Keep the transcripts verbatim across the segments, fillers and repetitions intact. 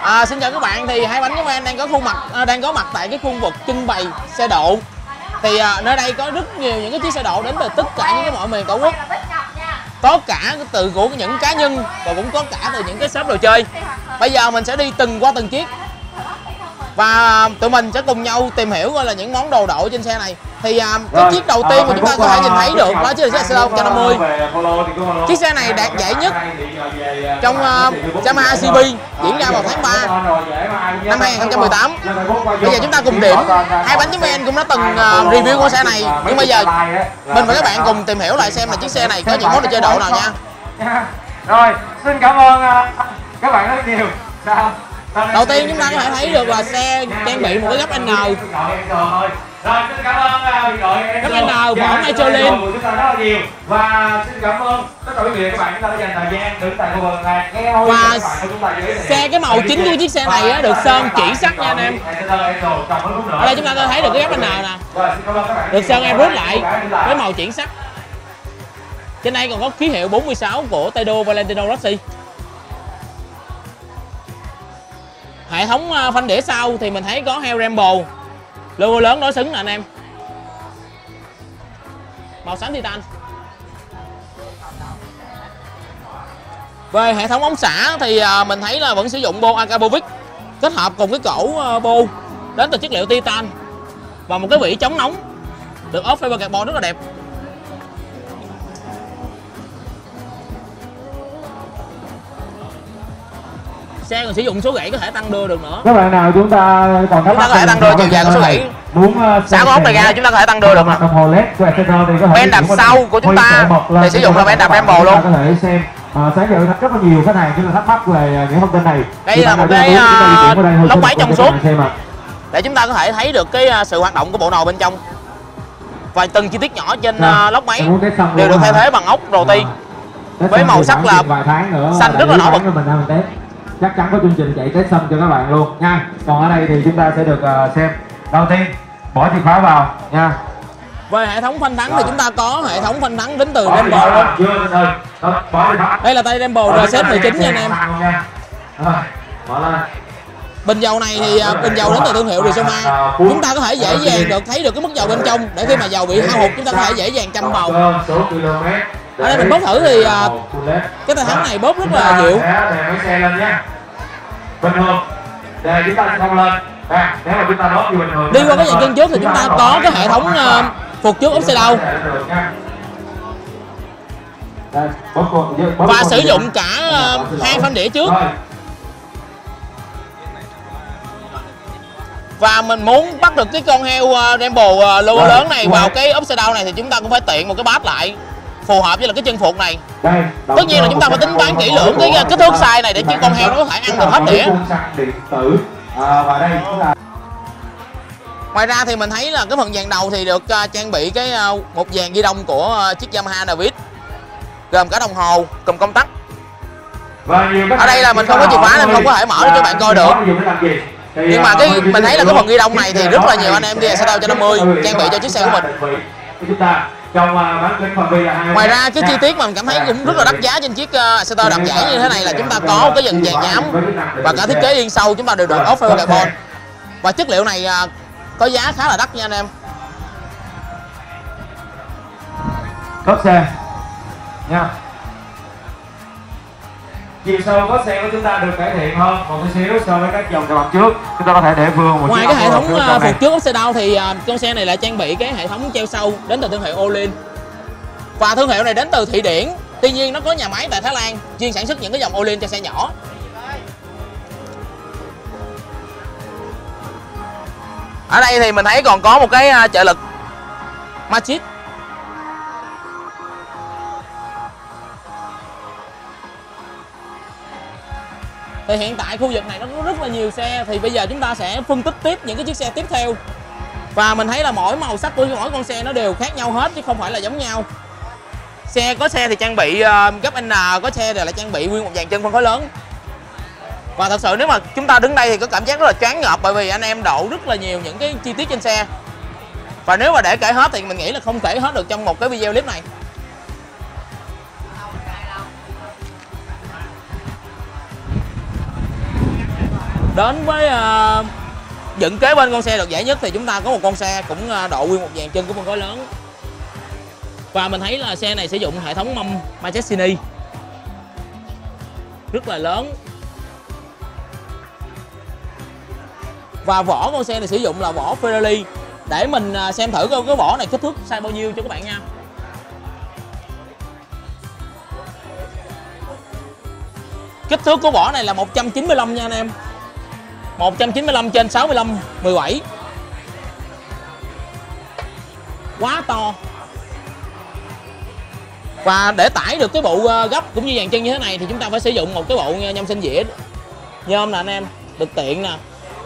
À, xin chào các bạn, thì Hai Bánh Giống Em đang có khu mặt à, đang có mặt tại cái khu vực trưng bày xe độ. Thì à, nơi đây có rất nhiều những cái chiếc xe độ đến từ tất cả những cái mọi miền tổ quốc. Có cả từ của những cá nhân và cũng có cả từ những cái shop đồ chơi. Bây giờ mình sẽ đi từng qua từng chiếc và tụi mình sẽ cùng nhau tìm hiểu coi là những món đồ độ trên xe này. Thì à, cái chiếc đầu tiên mà chúng ta có thể nhìn thấy được đó chính là chiếc xe một trăm năm mươi. Chiếc xe này đạt giải nhất trong uh, Yamaha xê bê diễn ra vào tháng ba năm hai nghìn không trăm mười tám. Bây giờ chúng ta cùng điểm. Hai Bánh Giống Em cũng đã từng uh, review con xe này, nhưng bây giờ mình và các bạn cùng tìm hiểu lại xem là chiếc xe này có những món đồ chơi độ nào nha. Rồi, xin cảm ơn uh, các bạn rất nhiều. Sao? Đầu tiên chúng ta có thể thấy được là xe trang bị một cái gấp N. Rồi, xin cảm ơn đội gấp N vỏ Michelin. Chúng ta rất là nhiều và xin cảm ơn tất cả quý vị các bạn đã dành thời gian đứng tại khu vực này nghe thôi. Và xe cái màu chính của chiếc xe này á, được sơn chỉ sắt nha anh em. Ở đây chúng ta có thấy được cái gấp N nè, được sơn em rút lại với màu chuyển sắt. Trên đây còn có ký hiệu bốn mươi sáu của Taido Valentino Rossi. Hệ thống phanh đĩa sau thì mình thấy có heo Rambo, logo lớn đối xứng nè anh em, màu xám titan. Về hệ thống ống xả thì mình thấy là vẫn sử dụng bô Akabovic kết hợp cùng cái cổ bô đến từ chất liệu titan và một cái vỉ chống nóng được ốp fiber carbon rất là đẹp. Xe còn sử dụng số gãy có thể tăng đưa được nữa. Các bạn nào chúng ta còn chúng ta có thể tăng đưa chiều dài của số gãy. Muốn xả ống này ra chúng ta có thể tăng đưa được nè. Ben đạp sau của chúng ta thì sử dụng là ben đạp Rambo luôn. Có thể xem sáng giờ rất là nhiều khách hàng chúng ta thắc mắc về những thông tin này. Đây là một cái lốc máy trong suốt để chúng ta có thể thấy được cái sự hoạt động của bộ nồi bên trong và từng chi tiết nhỏ trên lốc máy đều được thay thế bằng ốc rô ti với màu sắc là xanh rất là nổi bật. Chắc chắn có chương trình chạy test xâm cho các bạn luôn nha. Còn ở đây thì chúng ta sẽ được uh, xem. Đầu tiên bỏ chìa khóa vào nha. Về hệ thống phanh thắng thì chúng ta có hệ thống phanh thắng đến từ Rambo luôn. Đây là tay Rambo R Z mười chín nha anh em. Bình dầu này thì uh, bình dầu đến từ thương hiệu Rizoma. Chúng ta có thể dễ dàng được thấy được cái mức dầu bên trong để khi mà dầu bị hao hụt chúng ta có thể dễ dàng châm vào. Ở đây mình bóp thử thì uh, cái tay thắng này bóp rất là dịu. Đi qua cái dàn chân trước thì chúng ta có cái hệ thống uh, phục trước upside down và sử dụng cả uh, hai phanh đĩa trước. Và mình muốn bắt được cái con heo uh, Rambo uh, logo lớn này vào cái upside down này thì chúng ta cũng phải tiện một cái bát lại phù hợp với là cái chân phục này. Tất nhiên là chúng ta phải tính toán kỹ lưỡng cái kích thước size này để chiếc con heo nó có thể ăn được hết đĩa. Ngoài ra thì mình thấy là cái phần dàn đầu thì được uh, trang bị cái uh, một dàn ghi đông của uh, chiếc Yamaha Navis gồm cả đồng hồ cùng công tắc. Ở đây là mình không có chìa khóa nên không có thể mở để cho bạn coi được. Nhưng mà cái mình thấy là cái phần ghi đông này thì rất là nhiều anh em đi xe tao cho năm mươi trang bị cho chiếc xe của mình. Ngoài ra cái chi tiết mà mình cảm thấy cũng rất là đắt giá trên chiếc uh, Exciter đặc giải như thế này là chúng ta có cái dàn dàn nhám và cả thiết kế yên sau chúng ta đều được ốp fiber carbon và chất liệu này uh, có giá khá là đắt nha anh em. Cốp xe nha. Chiều sâu có xe của chúng ta được cải thiện hơn một tí xíu so với các dòng mặt trước. Chúng ta có thể để vương một ngoài cái hệ thống uh, phục trước upside down thì uh, con xe này lại trang bị cái hệ thống treo sâu đến từ thương hiệu Olin. Và thương hiệu này đến từ Thụy Điển. Tuy nhiên nó có nhà máy tại Thái Lan chuyên sản xuất những cái dòng Olin cho xe nhỏ. Ở đây thì mình thấy còn có một cái uh, trợ lực Magic. Thì hiện tại khu vực này nó có rất là nhiều xe. Thì bây giờ chúng ta sẽ phân tích tiếp những cái chiếc xe tiếp theo. Và mình thấy là mỗi màu sắc của mỗi con xe nó đều khác nhau hết chứ không phải là giống nhau. Xe có xe thì trang bị uh, gấp N, có xe thì lại trang bị nguyên một dàn chân phân khối lớn. Và thật sự nếu mà chúng ta đứng đây thì có cảm giác rất là choáng ngợp bởi vì anh em độ rất là nhiều những cái chi tiết trên xe. Và nếu mà để kể hết thì mình nghĩ là không kể hết được trong một cái video clip này. Đến với uh, dựng kế bên con xe được giải nhất thì chúng ta có một con xe cũng uh, độ nguyên một dàn chân của phân khối lớn. Và mình thấy là xe này sử dụng hệ thống mâm Marchesini rất là lớn. Và vỏ con xe này sử dụng là vỏ Ferrari. Để mình xem thử coi cái vỏ này kích thước size bao nhiêu cho các bạn nha. Kích thước của vỏ này là một trăm chín mươi lăm nha anh em. một trăm chín mươi lăm trên sáu mươi lăm mười bảy. Quá to. Và để tải được cái bộ gấp cũng như dàn chân như thế này thì chúng ta phải sử dụng một cái bộ nhôm sinh dĩa nhôm nè anh em, được tiện nè.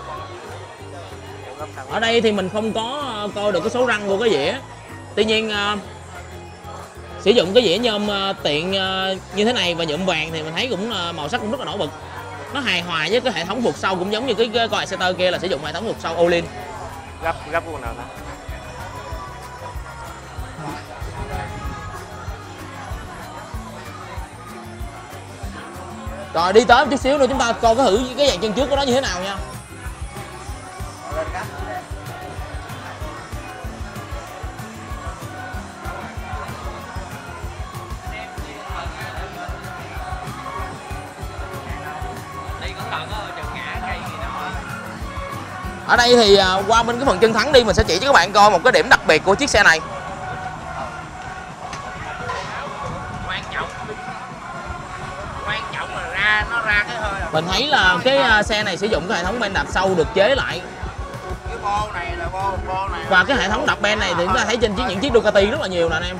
Ở đây thì mình không có coi được cái số răng của cái dĩa. Tuy nhiên uh, sử dụng cái dĩa nhôm uh, tiện uh, như thế này và nhuộm vàng thì mình thấy cũng uh, màu sắc cũng rất là nổi bật. Nó hài hòa với cái hệ thống vượt sâu, cũng giống như cái, cái con Exciter kia là sử dụng hệ thống vượt sâu Olin. Gấp gấp của nào đó. Rồi đi tới một chút xíu nữa chúng ta coi cái thử cái dàn chân trước của nó như thế nào nha. Ở đây thì qua bên cái phần chân thắng đi, mình sẽ chỉ cho các bạn coi một cái điểm đặc biệt của chiếc xe này. Quan trọng quan trọng là ra nó ra cái hơi. Mình thấy là cái xe này sử dụng cái hệ thống ben đạp sâu được chế lại. Cái bô này là bô bô này. Và cái hệ thống đạp ben này thì chúng ta thấy trên chiếc những chiếc Ducati rất là nhiều nè anh em.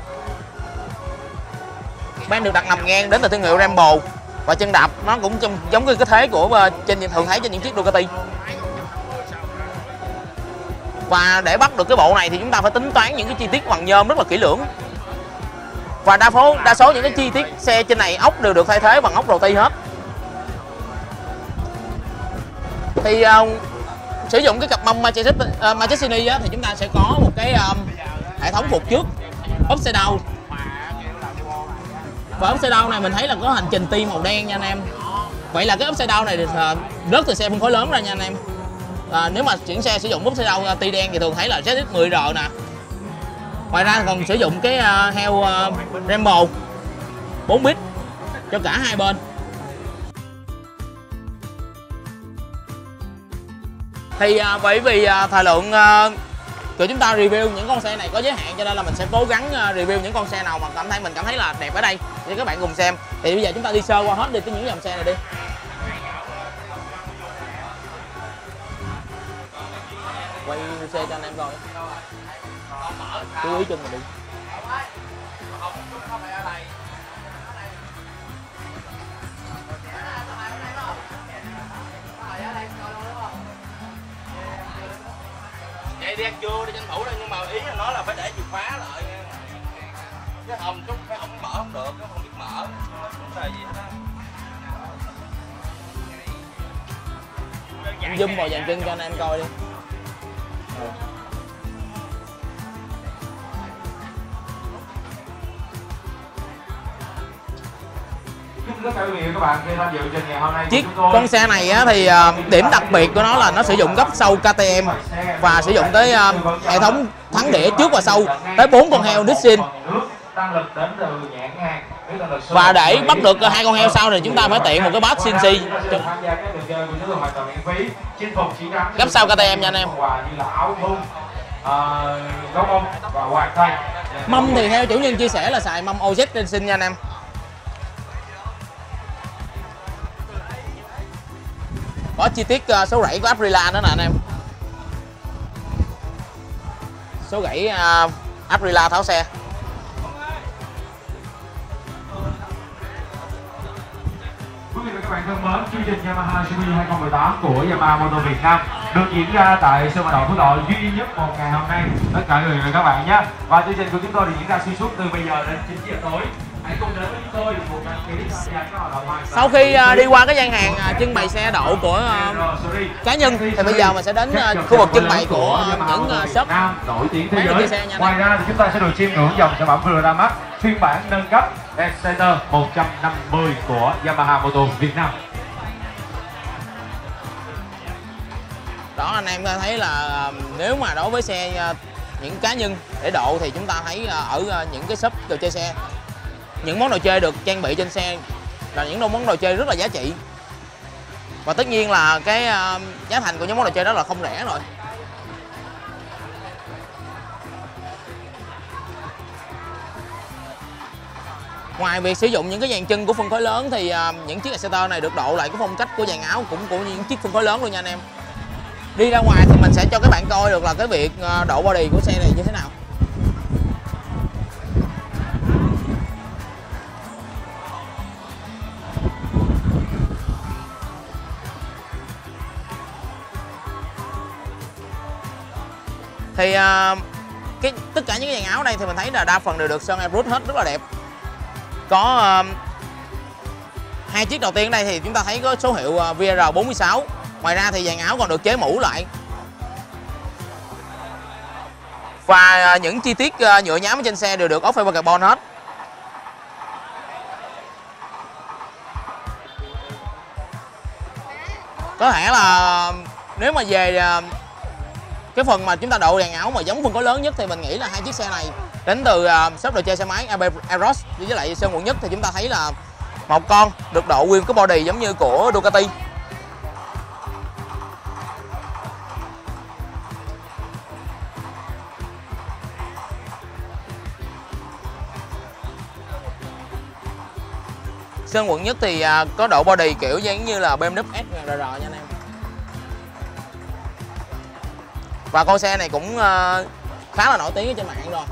Ben được đặt nằm ngang đến từ thương hiệu Rambo. Và chân đạp nó cũng trong, giống như cái thế của trên thường thấy trên những chiếc Ducati. Và để bắt được cái bộ này thì chúng ta phải tính toán những cái chi tiết bằng nhôm rất là kỹ lưỡng. Và đa số đa số những cái chi tiết xe trên này ốc đều được thay thế bằng ốc rô ti hết. Thì uh, sử dụng cái cặp mâm Marchesini uh, thì chúng ta sẽ có một cái um, hệ thống phục trước upside down. Và upside down này mình thấy là có hành trình ti màu đen nha anh em. Vậy là cái upside down này thì uh, rớt từ xe phân khối lớn ra nha anh em. À, nếu mà chuyển xe sử dụng upside down ti đen thì thường thấy là Z X mười R nè. Ngoài ra còn sử dụng cái uh, heo uh, Rambo bốn bit cho cả hai bên. Thì uh, bởi vì uh, thời lượng uh, của chúng ta review những con xe này có giới hạn, cho nên là mình sẽ cố gắng uh, review những con xe nào mà cảm thấy mình cảm thấy là đẹp ở đây để các bạn cùng xem. Thì bây giờ chúng ta đi sơ qua hết đi cái những dòng xe này đi. Quay xe cho anh em coi. Chú ý chân mình đi. Vậy đi ăn trưa đi tranh thủ đây, nhưng mà ý là nói là phải để chìa khóa lại nha. Cái hồng chút cái ống mở không được, cái không biết mở. Cũng là gì đó. Zoom vào dàn chân cho anh em coi đi. Các bạn khi tham dự trình ngày hôm nay chiếc con xe này á, thì uh, điểm đặc biệt của nó là nó sử dụng gấp sau K T M và sử dụng tới uh, hệ thống thắng đĩa trước và sau tới bốn con heo Nissin. Và để bắt được hai con heo sau thì chúng ta phải tiện một cái bát xê en xê gấp sau K T M nha anh em. Mâm thì theo chủ nhân chia sẻ là xài mâm O Z Racing nha anh em. Có chi tiết uh, số rẫy của Aprilia nữa nè anh em. Số rẫy uh, Aprilia tháo xe. Quý vị và các bạn thân mến, chương trình Yamaha Super hai không một tám của Yamaha Motor Việt Nam được diễn ra tại sân vận động Phú Thọ duy nhất một ngày hôm nay, tất cả người và các bạn nhé. Và chương trình của chúng tôi được diễn ra xuyên suốt từ bây giờ đến chín giờ tối. Hãy cùng đến với chúng tôi một lần kỳ tham gia các hoạt động hoàn Sau khi uh, đi qua cái gian hàng uh, trưng bày xe độ của uh, cá nhân thì bây giờ mình sẽ đến uh, khu vực trưng bày của uh, những uh, shop nổi tiếng thế giới. Ngoài ra thì chúng ta sẽ được chiêm ngưỡng dòng sản phẩm Floramax phiên bản nâng cấp Exciter một trăm năm mươi của Yamaha Motor Việt Nam. Đó, anh em thấy là nếu mà đối với xe những cá nhân để độ thì chúng ta thấy ở những cái shop đồ chơi xe, những món đồ chơi được trang bị trên xe là những món đồ chơi rất là giá trị. Và tất nhiên là cái giá thành của những món đồ chơi đó là không rẻ rồi. Ngoài việc sử dụng những cái dàn chân của phân khối lớn thì những chiếc Exciter này được độ lại cái phong cách của dàn áo cũng của những chiếc phân khối lớn luôn nha anh em. Đi ra ngoài thì mình sẽ cho các bạn coi được là cái việc độ body của xe này như thế nào. Thì uh, cái tất cả những cái dàn áo này thì mình thấy là đa phần đều được sơn airbrush hết, rất là đẹp. Có uh, hai chiếc đầu tiên ở đây thì chúng ta thấy có số hiệu uh, V R bốn mươi sáu. Ngoài ra thì dàn áo còn được chế mũ lại. Và uh, những chi tiết uh, nhựa nhám ở trên xe đều được ốp fiber carbon hết. Có thể là nếu mà về uh, cái phần mà chúng ta độ dàn áo mà giống phân khối lớn nhất thì mình nghĩ là hai chiếc xe này đến từ uh, shop đồ chơi xe máy a bê Eros với lại Sơn Quận Nhất thì chúng ta thấy là một con được độ nguyên cái body giống như của Ducati. Sơn Quận Nhất thì uh, có độ body kiểu giống như là bê em vê S R R nha anh em. Và con xe này cũng uh, khá là nổi tiếng ở trên mạng rồi.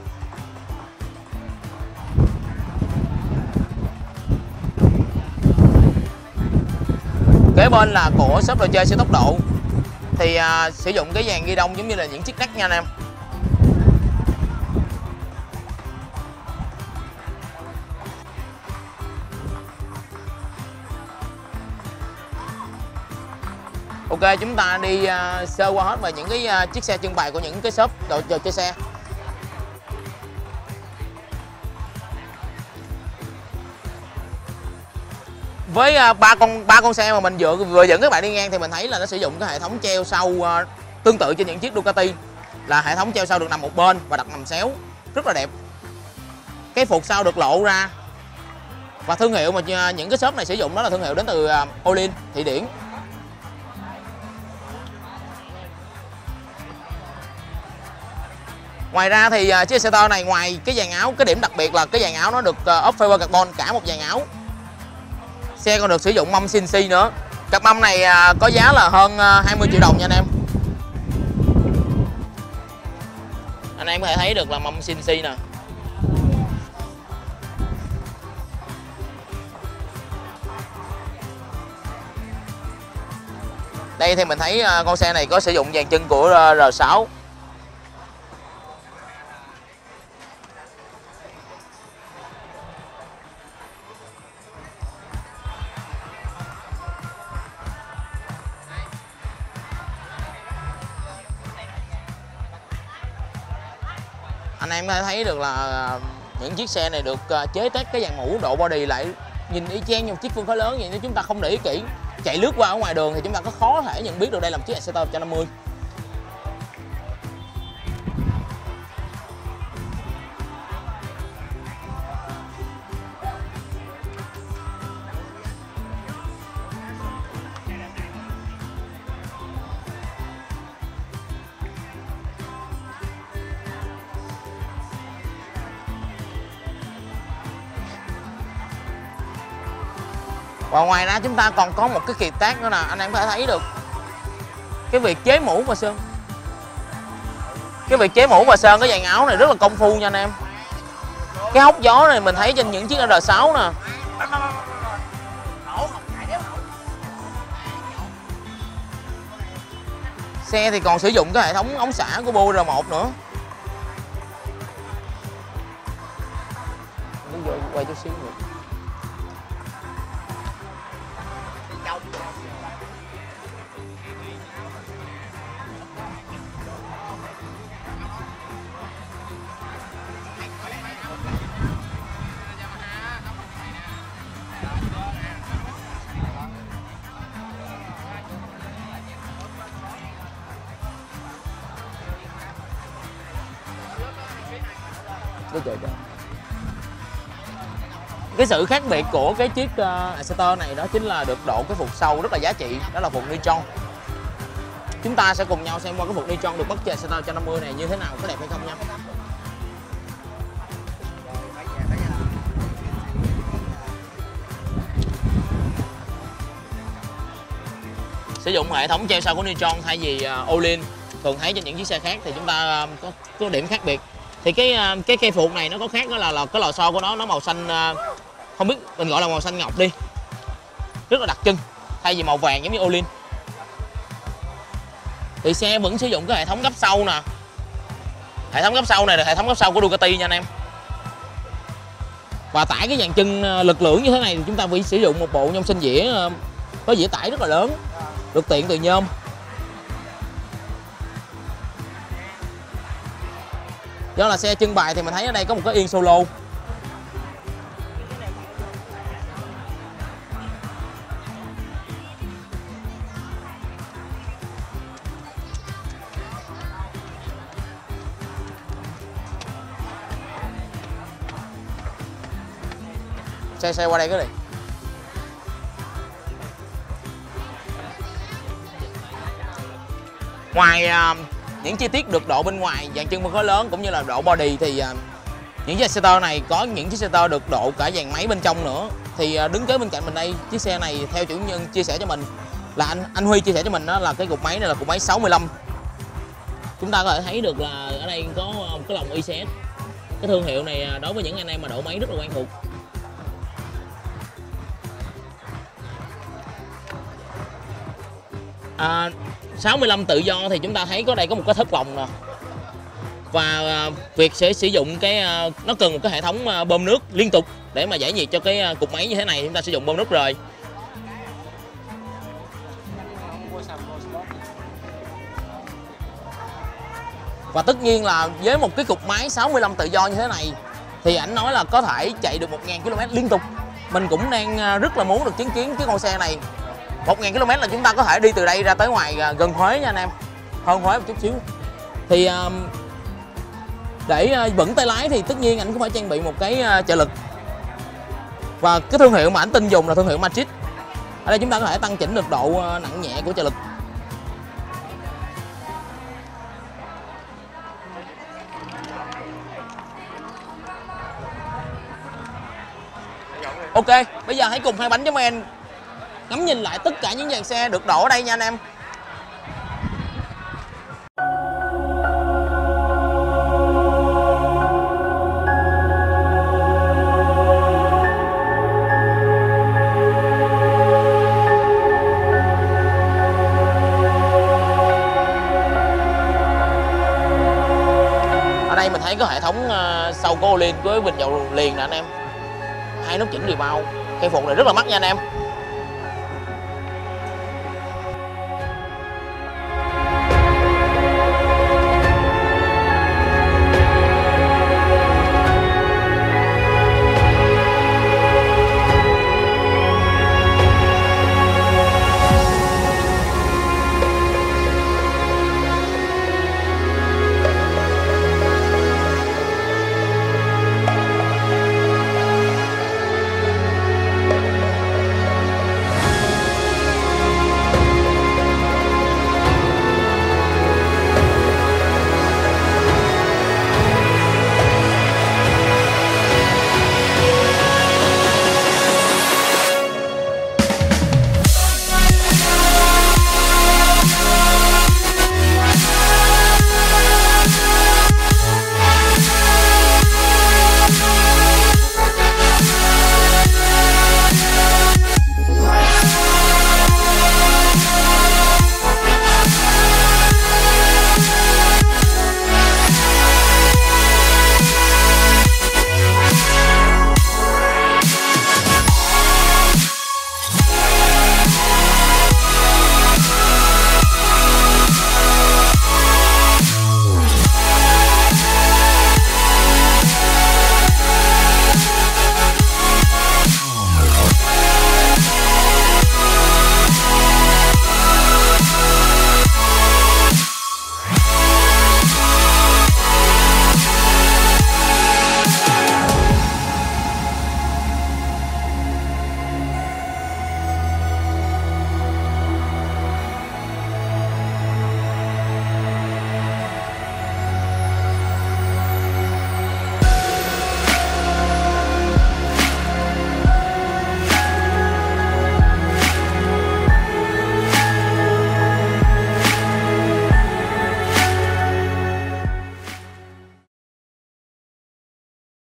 Kế bên là của shop đồ chơi siêu tốc độ. Thì uh, sử dụng cái dàn ghi đông giống như là những chiếc nắc nha anh em. Ok, chúng ta đi uh, sơ qua hết về những cái uh, chiếc xe trưng bày của những cái shop đồ chơi xe. Với uh, ba con ba con xe mà mình vừa vừa dẫn các bạn đi ngang thì mình thấy là nó sử dụng cái hệ thống treo sau uh, tương tự trên những chiếc Ducati, là hệ thống treo sau được nằm một bên và đặt nằm xéo, rất là đẹp. Cái phục sau được lộ ra. Và thương hiệu mà uh, những cái shop này sử dụng đó là thương hiệu đến từ uh, Olin, Thụy Điển. Ngoài ra thì uh, chiếc Exciter này ngoài cái dàn áo, cái điểm đặc biệt là cái dàn áo nó được uh, ốp fiber carbon cả một dàn áo. Xe còn được sử dụng mâm xê en xê nữa. Cặp mâm này uh, có giá là hơn uh, hai mươi triệu đồng nha anh em. Anh em có thể thấy được là mâm xê en xê nè. Đây thì mình thấy uh, con xe này có sử dụng dàn chân của uh, R sáu. Anh em có thể thấy được là những chiếc xe này được chế tác cái dàn mũ độ body lại nhìn y chang như một chiếc phân khối lớn vậy. Nếu chúng ta không để ý kỹ, chạy lướt qua ở ngoài đường thì chúng ta có khó thể nhận biết được đây là một chiếc Exciter một trăm năm mươi. Và ngoài ra chúng ta còn có một cái kiệt tác nữa nè, anh em có thể thấy được cái việc chế mũ và sơn. Cái việc chế mũ và sơn cái dàn áo này rất là công phu nha anh em. Cái hốc gió này mình thấy trên những chiếc R sáu nè. Xe thì còn sử dụng cái hệ thống ống xả của Bo R một nữa. Quay chút xíu nữa. cái trời trời. Cái sự khác biệt của cái chiếc uh, Exciter này đó chính là được độ cái phục sau rất là giá trị, đó là phục nitron. Chúng ta sẽ cùng nhau xem qua cái phục nitron được bắt trên Exciter một trăm năm mươi này như thế nào, có đẹp hay không nha. Sử dụng hệ thống treo sau của nitron thay vì uh, Olin thường thấy trên những chiếc xe khác thì chúng ta uh, có, có điểm khác biệt. Thì cái uh, cái cây phục này nó có khác, đó là, là cái lò xo của nó nó màu xanh, uh, không biết mình gọi là màu xanh ngọc đi, rất là đặc trưng, thay vì màu vàng giống như Olin. Thì xe vẫn sử dụng cái hệ thống gấp sau nè, hệ thống gấp sau này là hệ thống gấp sau của Ducati nha anh em. Và tải cái dàn chân lực lưỡng như thế này thì chúng ta phải sử dụng một bộ nhôm sinh dĩa uh, có dĩa tải rất là lớn, được tiện từ nhôm. Do là xe trưng bày thì mình thấy ở đây có một cái yên solo. Xe xe qua đây cái này. Ngoài uh, những chi tiết được độ bên ngoài, dàn chân phân khối lớn cũng như là độ body thì uh, những chiếc Exciter này có những chiếc Exciter được độ cả dàn máy bên trong nữa. Thì uh, đứng kế bên cạnh mình đây, chiếc xe này theo chủ nhân chia sẻ cho mình là anh anh Huy chia sẻ cho mình đó là cái cục máy này là cục máy sáu mươi lăm. Chúng ta có thể thấy được là ở đây có một cái lồng i xê ét. Cái thương hiệu này đối với những anh em mà độ máy rất là quen thuộc. À, sáu mươi lăm tự do thì chúng ta thấy có đây có một cái thất vòng nè. Và uh, việc sẽ sử dụng cái uh, nó cần một cái hệ thống uh, bơm nước liên tục để mà giải nhiệt cho cái uh, cục máy như thế này, chúng ta sử dụng bơm nước rời. Và tất nhiên là với một cái cục máy sáu mươi lăm tự do như thế này thì ảnh nói là có thể chạy được một nghìn ki lô mét liên tục. Mình cũng đang rất là muốn được chứng kiến cái con xe này. một nghìn ki lô mét là chúng ta có thể đi từ đây ra tới ngoài gần Huế nha anh em, hơn Huế một chút xíu. Thì để vững tay lái thì tất nhiên anh cũng phải trang bị một cái trợ lực. Và cái thương hiệu mà anh tin dùng là thương hiệu Magic. Ở đây chúng ta có thể tăng chỉnh được độ nặng nhẹ của trợ lực. Ok, bây giờ hãy cùng hai bánh chấm en ngắm nhìn lại tất cả những dàn xe được đổ ở đây nha anh em. Ở đây mình thấy có hệ thống sau của Olin với bình dầu liền nè anh em. Hai nút chỉnh rebound. Cây phụ này rất là mắc nha anh em.